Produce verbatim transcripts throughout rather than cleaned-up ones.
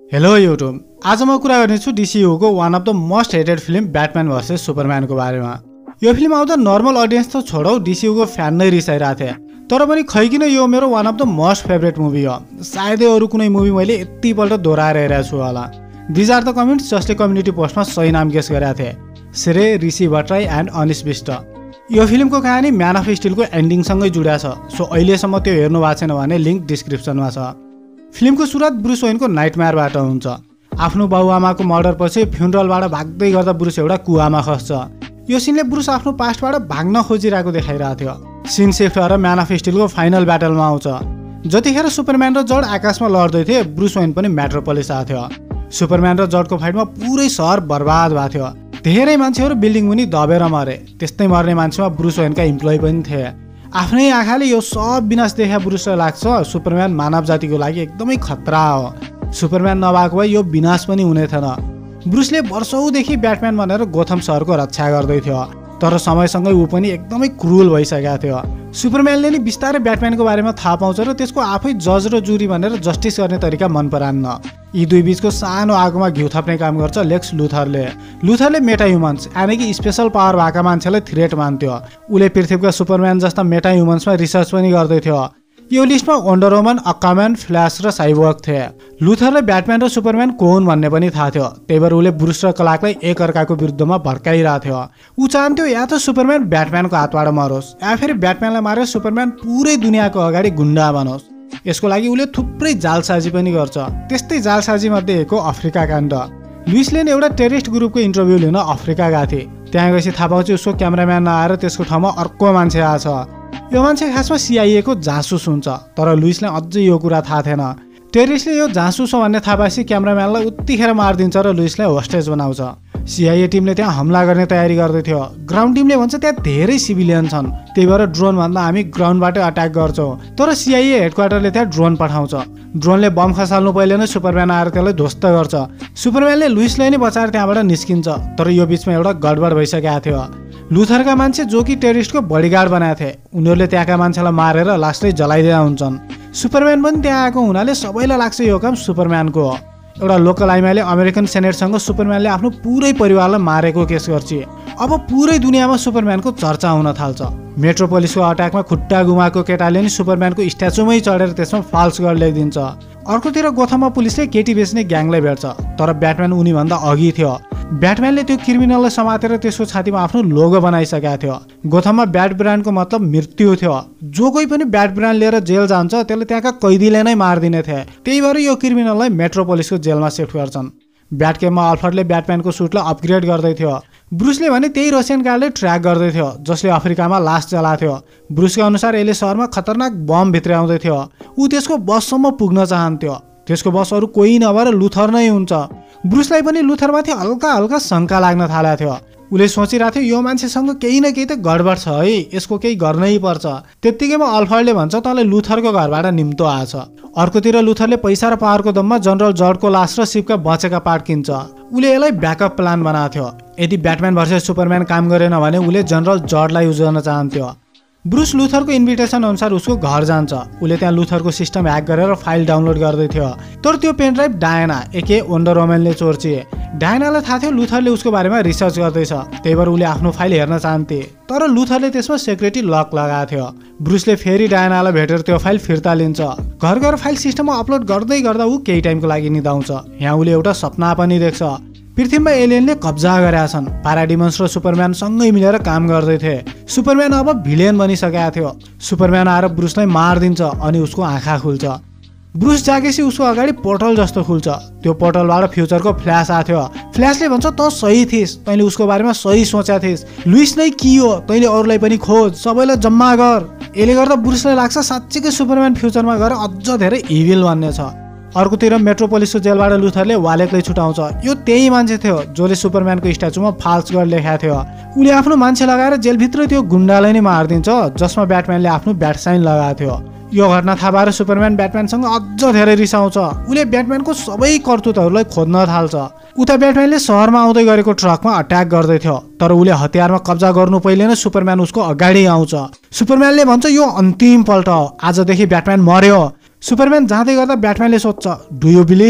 Hello YouTube, आज म कुरा गर्नेछु डीसीयूको one of the most hated film Batman versus सुपरम्यानको बारेमा। यो फिल्म आउँदा नर्मल अडियन्स त छोडौ, डीसीयूको फ्यान नै रिसाइरहेको थिए। तर पनि खै किन यो मेरो one of the most favourite movie हो। सायदै अरू कुनै मुभी मैले यतिपल्ट दोहोऱ्याएर हेरेको छु होला। दिज आर द कमेन्ट्स जसले कम्युनिटी पोस्टमा सही नाम गेस गरेका थिए, श्रे, ऋषि भट्टराई एन्ड अनिश विष्ट। यो फिल्मको कहानी म्यान अफ स्टिलको एन्डिङसँगै जुड्या छ, सो अहिलेसम्म त्यो हेर्नु भएको छैन भने लिङ्क डिस्क्रिप्सनमा छ। फिल्मको सुरुवात ब्रुस वेनको नाइटमेयरबाट हुन्छ। आफ्नो बाउआमाको मर्डर पछि फ्युनरलबाट भाग्दै गर्दा ब्रुस एउटा कुवामा खस्छ। यो सिनले ब्रुस आफ्नो पास्टबाट भाग्न खोजिरहेको देखाइरहेको थियो। सिन शिफ्ट भएर म्यान अफ स्टिलको फाइनल ब्याटलमा आउँछ। जतिखेर सुपरम्यान र जड आकाशमा लड्दै थिए, ब्रुस वेन पनि मेट्रोपोलिस आएको थियो। सुपरम्यान र जडको फाइटमा पुरै सहर बर्बाद भएको थियो। धेरै मान्छेहरू बिल्डिङ मुनि दबेर मरे। त्यस्तै मर्ने मान्छेमा ब्रुस वेनका इम्प्लोइ पनि थिए। आफ्नै आँखाले यो सब विनाश देखा ब्रुसलाई लाग्छ सुपरम्यान मानव जातिको लागि एकदमै खतरा हो। सुपरम्यान नभएको भए यो विनाश पनि हुने थिएन। ब्रुसले वर्षौँदेखि ब्याटम्यान भनेर गोथम सहरको रक्षा गर्दै थियो, तर समयसँगै ऊ पनि एकदमै क्रुल भइसकेको थियो। सुपरम्यानले नि बिस्तारै ब्याटम्यानको बारेमा थाहा पाउँछ र त्यसको आफै जज र जुरी भनेर जस्टिस गर्ने तरिका मन परान्न। यी दुई बीचको सानो आगोमा घिउ थप्ने काम गर्छ लेक्स लुथरले। लुथरले मेटा ह्युमन्स यानि कि स्पेसल पावर भएका मान्छेलाई थ्रेट मान्थ्यो। उसले पृथ्वीका सुपरम्यान जस्ता मेटा ह्युमन्समा रिसर्च पनि गर्दै थियो। यो लिस्टमा वन्डर वुमन, अक्वाम्यान, फ्ल्यास र साइबोर्ग थिए। लुथरले ब्याटम्यान र सुपरम्यान को हुन् भन्ने पनि थाहा थियो, त्यही भएर उसले ब्रुस र क्लार्कलाई एकअर्काको विरुद्धमा भड्काइरहेको थियो। ऊ चाहन्थ्यो या त सुपरम्यान ब्याटम्यानको हातबाट मरोस् या फेरि ब्याटम्यानलाई मारेर सुपरम्यान पुरै दुनियाँको अगाडि गुन्डा बनोस्। यसको लागि उसले थुप्रै जालसाजी पनि गर्छ। त्यस्तै जालसाजी मध्ये एक हो अफ्रिका काण्ड। लुइसले एउटा टेररिस्ट ग्रुपको इन्टरभ्यू लिन अफ्रिका गएको थिए। त्यहाँ गएपछि थाहा पाउँछ उसको क्यामेराम्यान नआएर त्यसको ठाउँमा अर्को मान्छे आएछ। यो मान्छे खासमा सीआईए को जासुस हुन्छ, तर लुइसलाई अझै यो कुरा थाहा थिएन। टेररिस्टले यो जासुस हो भन्ने थाहा पाएपछि क्यामेराम्यानलाई उत्तिखेर मारिदिन्छ र लुइसलाई होस्टेज बनाउँछ। सीआईए टिमले त्यहाँ हमला गर्ने तयारी गर्दै थियो। ग्राउन्ड टिमले भन्छ त्यहाँ धेरै सिभिलियन छन्, त्यही भएर ड्रोन भन्दा हामी ग्राउन्डबाटै अट्याक गर्छौँ। तर सीआईए हेडक्वार्टरले त्यहाँ ड्रोन पठाउँछ। ड्रोनले बम खसाल्नु पहिले नै सुपरम्यान आएर त्यसलाई ध्वस्त गर्छ। सुपरम्यानले लुइसलाई नै बचाएर त्यहाँबाट निस्किन्छ, तर यो बिचमा एउटा गडबड भइसकेको थियो। लुथरका मान्छे जो कि टेररिस्टको बडीगार्ड बनाएको थिए, उनीहरूले त्यहाँका मान्छेलाई मारेर लास्टै जलाइदिएका हुन्छन्। सुपरम्यान पनि त्यहाँ आएको हुनाले सबैलाई लाग्छ यो काम सुपरम्यानको हो। एउटा लोकल आइमाले अमेरिकन सेनेटसँग सुपरम्यानले आफ्नो पुरै परिवारलाई मारेको केस गर्छ। अब पुरै दुनियाँमा सुपरम्यानको चर्चा हुन थाल्छ। मेट्रोपोलिसको अट्याकमा खुट्टा गुमाएको केटाले नि सुपरम्यानको स्ट्याचुमै चढेर त्यसमा फाल्स गड लेखिदिन्छ। अर्कोतिर गोथममा पुलिसले केटी बेच्ने ग्याङलाई भेट्छ, तर ब्याटम्यान उनीभन्दा अघि थियो। ब्याटम्यानले त्यो क्रिमिनललाई समातेर त्यसको छातीमा आफ्नो लोगो बनाइसकेको थियो। गोथममा ब्याट ब्रान्डको मतलब मृत्यु थियो। जो कोही पनि ब्याट ब्रान्ड लिएर जेल जान्छ त्यसले त्यहाँका कैदीले नै मारिदिने थिए। त्यही भएर यो क्रिमिनललाई मेट्रोपोलिसको जेलमा सिफ्ट गर्छन्। ब्याट गेममा अल्फ्रेडले ब्याटम्यानको सुटलाई अपग्रेड गर्दै थियो। ब्रुसले भने त्यही रसियन गार्डले ट्र्याक गर्दै थियो जसले अफ्रिकामा लास जलाएको थियो। ब्रुसको अनुसार यसले सहरमा खतरनाक बम भित्र आउँदै थियो। ऊ त्यसको बससम्म पुग्न चाहन्थ्यो। त्यसको बस अरू कोही नभएर लुथर नै हुन्छ। ब्रुसलाई पनि लुथरमाथि हल्का हल्का शङ्का लाग्न थालेको थियो। उसले सोचिरहेको थियो यो मान्छेसँग केही न केही त गडबड छ है, यसको केही गर्नै पर्छ। त्यत्तिकैमा अल्फ्रेडले भन्छ तँलाई लुथरको घरबाट निम्तो आएछ। अर्कोतिर लुथरले पैसा र पावरको दममा जनरल जर्डको लास र शिपका बचेका पार्ट किन्छ। उसले यसलाई ब्याकअप प्लान बनाएको थियो। यदि ब्याटम्यान भर्सेस सुपरम्यान काम गरेन भने उसले जनरल जर्डलाई युज गर्न चाहन्थ्यो। ब्रुस लुथरको इन्भिटेसन अनुसार उसको घर जान्छ। उसले त्यहाँ लुथरको सिस्टम ह्याक गरेर फाइल डाउनलोड गर्दै थियो, तर त्यो pen drive Diana aka Wonder वुमनले चोर्चिए। डायनालाई थाहा थियो लुथरले उसको बारेमा रिसर्च गर्दैछ, त्यही भएर उसले आफ्नो फाइल हेर्न चाहन्थे, तर लुथरले त्यसमा सेक्युरिटी लक लगाएको थियो। ब्रुसले फेरि डायनालाई भेटेर त्यो फाइल फिर्ता लिन्छ। घर गएर फाइल सिस्टममा अपलोड गर्दै गर्दा ऊ केही टाइमको लागि निदाउँछ। यहाँ उसले एउटा सपना पनि देख्छ। पृथ्वीमा एलियनले कब्जा गरेका छन्। प्याराडिमन्स र सुपरम्यान सँगै मिलेर काम गर्दै थिए। सुपरम्यान अब भिलेन बनिसकेको थियो। सुपरम्यान आएर ब्रुसलाई मारिदिन्छ अनि उसको आँखा खुल्छ। ब्रुस जागेपछि उसको अगाडि पोर्टल जस्तो खुल्छ। त्यो पोर्टलबाट फ्युचरको फ्ल्यास आएको थियो। फ्ल्यासले भन्छ तँ सही थिइस्, तैँले उसको बारेमा सही सोचेका थिइस्। लुइस नै के हो, तैँले अरूलाई पनि खोज, सबैलाई जम्मा गर। यसले गर्दा ब्रुसलाई लाग्छ साँच्चीकै सुपरम्यान फ्युचरमा गएर अझ धेरै इभिल बन्ने छ। अर्कोतिर मेट्रोपोलिसको जेलबाट लुथरले वालेकलाई छुटाउँछ। यो त्यही मान्छे थियो जसले सुपरम्यानको स्ट्याचुमा फाल्स गड लेखेको थियो। उसले आफ्नो मान्छे लगाएर जेलभित्र त्यो गुन्डालाई नै मारिदिन्छ जसमा ब्याटम्यानले आफ्नो ब्याट साइन लगाएको थियो। यो घटना थाहा पाएर सुपरम्यान ब्याटम्यानसँग अझ धेरै रिसाउँछ। उसले ब्याटम्यानको सबै करतुतहरूलाई खोज्न थाल्छ। उता ब्याटम्यानले सहरमा आउँदै गरेको ट्रकमा अट्याक गर्दै थियो, तर उसले हतियारमा कब्जा गर्नु पहिले नै सुपरम्यान उसको अगाडि आउँछ। सुपरम्यानले भन्छ यो अन्तिम पल्ट हो, आजदेखि ब्याटम्यान मर्यो। सुपरम्यान जाँदै गर्दा ब्याटम्यानले सोध्छ डु यु बिलिभ,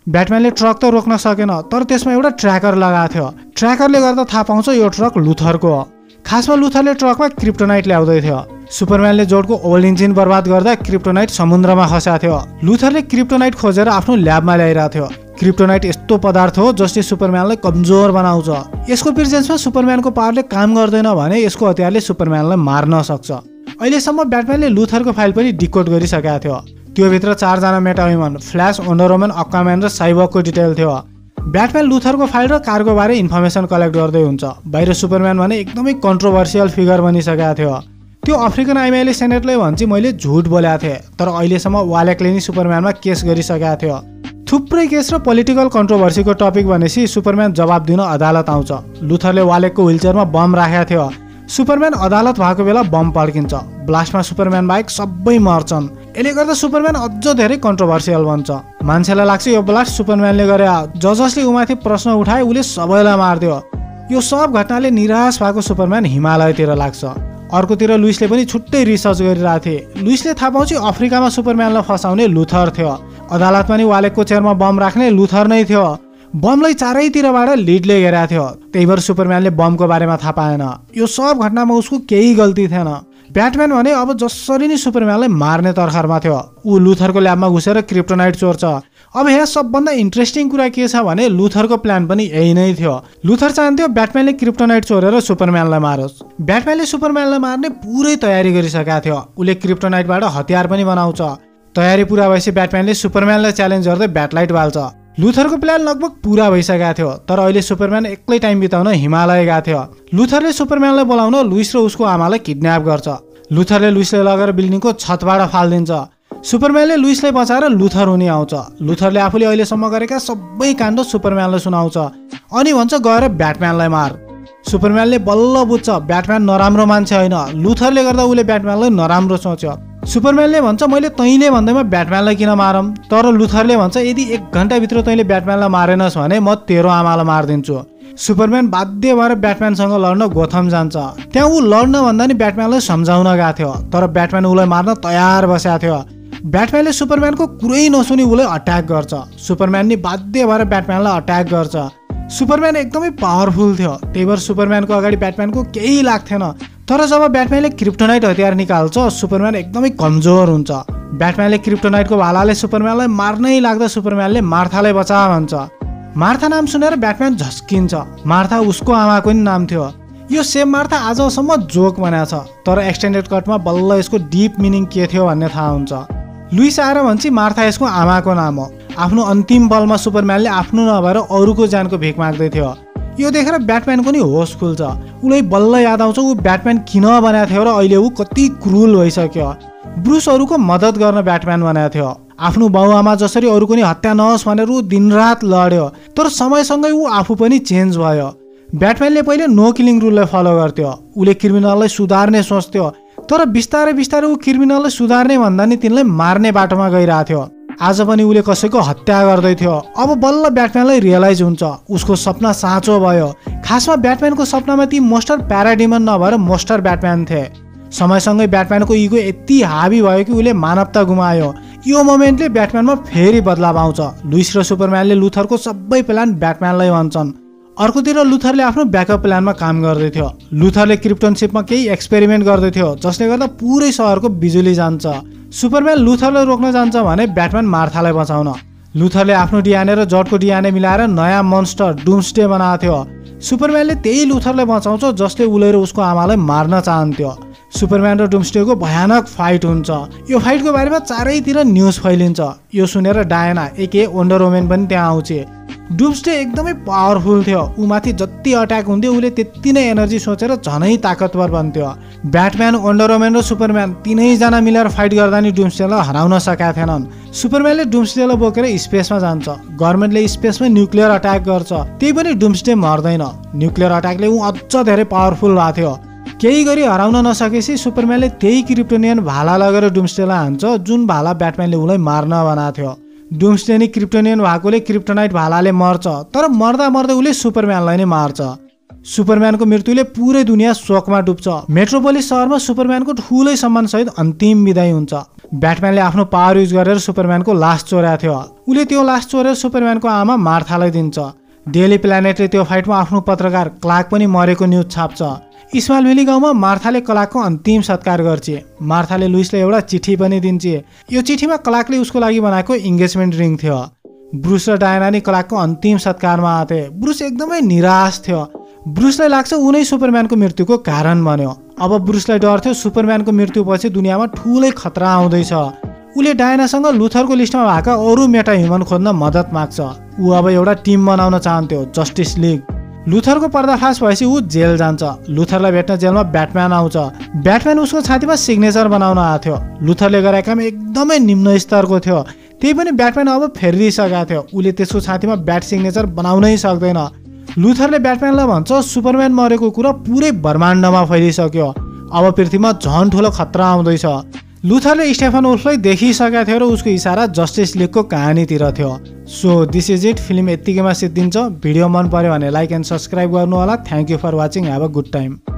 ब्याटम्यानले ट्रक त रोक्न सकेन, तर त्यसमा एउटा ट्र्याकर लगाएको थियो। ट्र्याकरले गर्दा थाहा पाउँछ यो ट्रक लुथरको हो। खासमा लुथरले ट्रकमा क्रिप्टोनाइट ल्याउँदै थियो। सुपरम्यानले जोडको ओल्ड इन्जिन बर्बाद गर्दा क्रिप्टोनाइट समुद्रमा खसेको थियो। लुथरले क्रिप्टोनाइट खोजेर आफ्नो ल्याबमा ल्याइरहेको थियो। क्रिप्टोनाइट यस्तो पदार्थ हो जसले सुपरम्यानलाई कमजोर बनाउँछ। यसको प्रेजेन्समा सुपरम्यानको पावरले काम गर्दैन भने यसको हतियारले सुपरम्यानलाई मार्न सक्छ। अहिलेसम्म ब्याटम्यानले लुथरको फाइल पनि डिकोड गरिसकेको थियो। त्यो भित्र चारजना metahuman, Flash, Wonder Woman, Aquaman र साइबर्गको डिटेल थियो। ब्याटम्यान लुथरको फाइल र कारको बारे इन्फर्मेसन कलेक्ट गर्दै हुन्छ। बाहिर सुपरम्यान भने एकदमै कन्ट्रोभर्सियल फिगर बनिसकेको थियो। त्यो अफ्रिकन आइमाईले सेनेटलाई भन्छ मैले झुट बोलेको थिएँ, तर अहिलेसम्म वालेकले नि सुपरम्यानमा केस गरिसकेको थियो। थुप्रै केस र पोलिटिकल कन्ट्रोभर्सीको टपिक भनेपछि सुपरम्यान जवाब दिन अदालत आउँछ। लुथरले वालेकको व्हिलचेयरमा बम राखेको थियो। सुपरम्यान अदालत भएको बेला बम पड्किन्छ। ब्लास्टमा सुपरम्यान बाहेक सबै मर्छन्। यसले गर्दा सुपरम्यान अझ धेरै कन्ट्रोभर्सियल बन्छ। मान्छेलाई लाग्छ यो ब्लास्ट सुपरम्यानले गरे। ज जसले उमाथि प्रश्न उठाए उसले सबैलाई मारिदियो। यो सब घटनाले निराश भएको सुपरम्यान हिमालयतिर लाग्छ। अर्कोतिर लुइसले पनि छुट्टै रिसर्च गरिरहेको थिए। लुइसले थाहा पाउँछ अफ्रिकामा सुपरम्यानलाई फसाउने लुथर थियो। अदालतमा नि वालेकको चेयरमा बम राख्ने लुथर नै थियो। बमलाई चारैतिरबाट लिडले घेरेको थियो। त्यही भएर सुपरम्यानले बमको बारेमा थाहा पाएन। यो सब घटनामा उसको केही गल्ती थिएन। ब्याटम्यान भने अब जसरी नै सुपरम्यानलाई मार्ने तर्खरमा थियो। ऊ लुथरको ल्याबमा घुसेर क्रिप्टोनाइट चोर्छ। अब यहाँ सबभन्दा इन्ट्रेस्टिङ कुरा के छ भने लुथरको प्लान पनि यही नै थियो। लुथर चाहन्थ्यो ब्याटम्यानले क्रिप्टोनाइट चोरेर सुपरम्यानलाई मारोस्। ब्याटम्यानले सुपरम्यानलाई मार्ने पुरै तयारी गरिसकेको थियो। उसले क्रिप्टोनाइटबाट हतियार पनि बनाउँछ। तयारी पुरा भएपछि ब्याटम्यानले सुपरम्यानलाई च्यालेन्ज गर्दै ब्याटलाइट बाल्छ। लुथरको प्लान लगभग पुरा भइसकेको थियो, तर अहिले सुपरम्यान एक्लै टाइम बिताउन हिमालय गएको थियो। लुथरले सुपरम्यानलाई बोलाउन लुइस र उसको आमालाई किडन्याप गर्छ। लुथरले लुइसलाई लगेर बिल्डिङको छतबाट फालिदिन्छ। सुपरम्यानले लुइसलाई बचाएर लुथर हुने आउँछ। लुथरले आफूले अहिलेसम्म गरेका सबै काण्ड सुपरम्यानलाई सुनाउँछ अनि भन्छ गएर ब्याटम्यानलाई मार। सुपरम्यानले बल्ल बुझ्छ ब्याटम्यान नराम्रो मान्छे होइन। लुथरले गर्दा उसले ब्याटम्यानलाई नराम्रो सोच्यो। सुपरम्यानले भन्छ मैले तैँले भन्दैमा ब्याटम्यानलाई किन मारम, तर लुथरले भन्छ यदि एक घन्टाभित्र तैँले ब्याटम्यानलाई मारेनस् भने म तेरो आमालाई मारिदिन्छु। सुपरम्यान बाध्य भएर ब्याटम्यानसँग लड्न गोथम जान्छ। त्यहाँ ऊ लड्न भन्दा नि ब्याटम्यानलाई सम्झाउन गएको थियो, तर ब्याटम्यान उसलाई मार्न तयार बसेको थियो। ब्याटम्यानले सुपरम्यानको कुरै नसुनी उसलाई अट्याक गर्छ। सुपरम्यान नि बाध्य भएर ब्याटम्यानलाई अट्याक गर्छ। सुपरम्यान एकदमै पावरफुल थियो, त्यही भएर सुपरम्यानको अगाडि ब्याटम्यानको केही लाग्थेन। तर जब ब्याटम्यानले क्रिप्टोनाइट हतियार निकाल्छ सुपरम्यान एकदमै कमजोर हुन्छ। ब्याटम्यानले क्रिप्टोनाइटको भालाले सुपरम्यानलाई मार्नै लाग्दा सुपरम्यानले मार्थालाई बचा भन्छ। मार्था नाम सुनेर ब्याटम्यान झस्किन्छ। मार्था उसको आमाको नि नाम थियो। यो सेम मार्था आजसम्म जोक बनाएको छ, तर एक्सटेन्डेड कटमा बल्ल यसको डिप मिनिङ के थियो भन्ने थाहा हुन्छ। लुइस आएर भन्छ मार्था यसको आमाको नाम हो। आफ्नो अन्तिम बलमा सुपरम्यानले आफ्नो नभएर अरूको ज्यानको भिख माग्दै थियो। यो देखेर ब्याटम्यानको नि होस खुल्छ। उसलाई बल्ल याद आउँछ ऊ ब्याटम्यान किन बनाएको थियो र अहिले ऊ कति क्रुल भइसक्यो। ब्रुस अरूको मद्दत गर्न ब्याटम्यान बनाएको थियो। आफ्नो बाउआमा जसरी अरूको नि हत्या नहोस् भनेर ऊ दिनरात लड्यो, तर समयसँगै ऊ आफू पनि चेन्ज भयो। ब्याटम्यानले पहिले नो किलिङ रुललाई फलो गर्थ्यो। उसले क्रिमिनललाई सुधार्ने सोच्थ्यो, तर बिस्तारै बिस्तारै ऊ क्रिमिनललाई सुधार्ने भन्दा नि तिनलाई मार्ने बाटोमा गइरहेको थियो। आज पनि उसले कसैको हत्या गर्दै थियो। अब बल्ल ब्याटम्यानलाई रियलाइज हुन्छ उसको सपना साँचो भयो। खासमा ब्याटम्यानको सपनामा ती मोस्टर प्याराडिमन नभएर मोस्टर ब्याटम्यान थिए। समयसँगै ब्याटम्यानको इगो यति हावी भयो कि उसले मानवता गुमायो। यो मोमेन्टले ब्याटम्यानमा फेरि बदलाव आउँछ। लुइस र सुपरम्यानले लुथरको सबै प्लान ब्याटम्यानलाई भन्छन्। अर्कोतिर लुथरले आफ्नो ब्याकअप प्लानमा काम गर्दै थियो। लुथरले क्रिप्टन सिपमा केही एक्सपेरिमेन्ट गर्दै थियो जसले गर्दा पुरै सहरको बिजुली जान्छ। सुपरम्यान लुथरलाई रोक्न जान्छ भने ब्याटम्यान मार्थालाई बचाउन। लुथरले आफ्नो डिएनए र जडको डिएनए मिलाएर नयाँ मोन्स्टर डुम्सडे बनाएको थियो। सुपरम्यानले त्यही लुथरलाई बचाउँछ जसले उसले र उसको आमालाई मार्न चाहन्थ्यो। सुपरम्यान र डुम्सडेको भयानक फाइट हुन्छ। यो फाइटको बारेमा चारैतिर न्युज फैलिन्छ। यो सुनेर डायना एके वन्डर वुमन पनि त्यहाँ आउँछ। डुम्सडे एकदमै पावरफुल थियो। ऊ माथि जति अट्याक हुन्थ्यो उसले त्यति नै एनर्जी सोचेर झनै ताकतवर बन्थ्यो। ब्याटम्यान, वन्डर वुमन र सुपरम्यान तिनैजना मिलेर फाइट गर्दा नि डुम्सडेलाई हराउन सकेका थिएनन्। सुपरम्यानले डुम्सडेलाई बोकेर स्पेसमा जान्छ। गभर्मेन्टले स्पेसमा न्युक्लियर अट्याक गर्छ, त्यही पनि डुम्सडे मर्दैन। न्युक्लियर अट्याकले ऊ अझ धेरै पावरफुल भएको थियो। केही गरी हराउन नसकेपछि सुपरम्यानले त्यही क्रिप्टोनियन भाला लगेर डुम्सडेलाई हान्छ जुन भाला ब्याटम्यानले उसलाई मार्न बनाएको थियो। डुम्सडे नि क्रिप्टोनियन भएकोले क्रिप्टोनाइट भालाले मर्छ, तर मर्दा मर्दै उसले सुपरम्यानलाई नै मार्छ। सुपरम्यानको मृत्युले पुरै दुनियाँ शोकमा डुब्छ। मेट्रोपोलिस शहरमा सुपरम्यानको ठुलै सम्मानसहित अन्तिम विदाई हुन्छ। ब्याटम्यानले आफ्नो पावर युज गरेर सुपरम्यानको लास चोरेको थियो। उसले त्यो लास चोरेर सुपरम्यानको आमा मार्थालाई दिन्छ। डेली प्लानेटले त्यो फाइटमा आफ्नो पत्रकार क्लार्क पनि मरेको न्युज छाप्छ। इस्माइल भेली गाउँमा मार्थाले क्लार्कको अन्तिम सत्कार गर्छ। मार्थाले लुइसलाई एउटा चिठी पनि दिन्छ। यो चिठीमा क्लार्कले उसको लागि बनाएको इङ्गेजमेन्ट रिङ थियो। ब्रुस र डायना नि क्लार्कको अन्तिम सत्कारमा आथे। ब्रुस एकदमै निराश थियो। ब्रुसलाई लाग्छ उनै सुपरम्यानको मृत्युको कारण बन्यो। अब ब्रुसलाई डर थियो सुपरम्यानको मृत्युपछि दुनियाँमा ठुलै खतरा आउँदैछ। उसले डायनासँग लुथरको लिस्टमा भएका अरू मेटा ह्युमन खोज्न मद्दत माग्छ। ऊ अब एउटा टिम बनाउन चाहन्थ्यो, जस्टिस लिग। लुथरको पर्दाफास भएपछि ऊ जेल जान्छ। लुथरलाई भेट्न जेलमा ब्याटम्यान आउँछ। ब्याटम्यान उसको छातीमा सिग्नेचर बनाउन आएको थियो। लुथरले गरेको काम एकदमै निम्न स्तरको थियो। त्यही पनि ब्याटम्यान अब फेरिसकेको थियो। उसले त्यसको छातीमा ब्याट सिग्नेचर बनाउनै सक्दैन। लुथरले ब्याटम्यानलाई भन्छ सुपरम्यान मरेको कुरा पुरै ब्रह्माण्डमा फैलिसक्यो। अब पृथ्वीमा झन् ठुलो खतरा आउँदैछ। लुथरले स्टेफन वुल्फलाई देखिसकेको थियो र उसको इसारा जस्टिस लिगको कहानीतिर थियो। So this is it. Film यत्तिकैमा सिद्धिन्छ। भिडियो मन पर्यो भने लाइक एन्ड सब्सक्राइब गर्नु होला। Thank you for watching. Have a good time.